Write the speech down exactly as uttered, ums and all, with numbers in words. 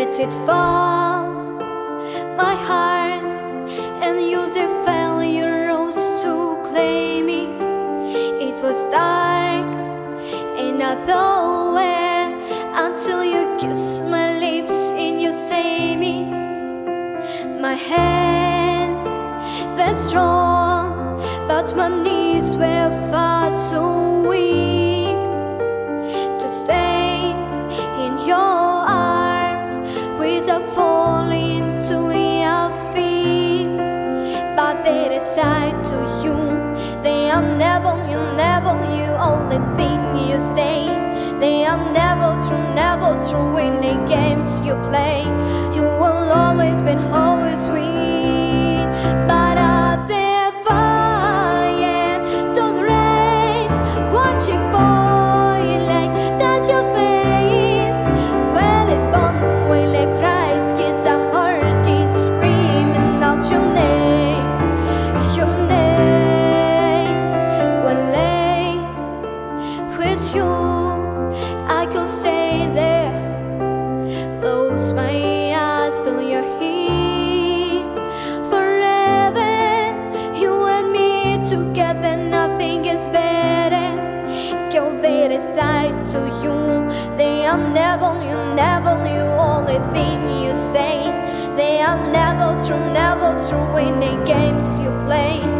let it fall, my heart, and use the failure rose to claim it. It was dark and I thought where until you kissed my lips and you say me. My hands, they're strong, but my knees were far too weak to stay in your arms without falling to your feet. But they decide to you, they are never, you never, you only think you stay. They are never true, never true in the games you play. You will always be always sweet, but out there fire, don't rain, watch it boil like touch your face. Well, it burned away like fright, kiss I heard it screaming out your name, your name. Well, lay with you I could stay there, close my eyes, feel your heat forever. You and me together, nothing is better. Girl, they decide to you, they are never, you never, you only thing you say. They are never true, never true in the games you play.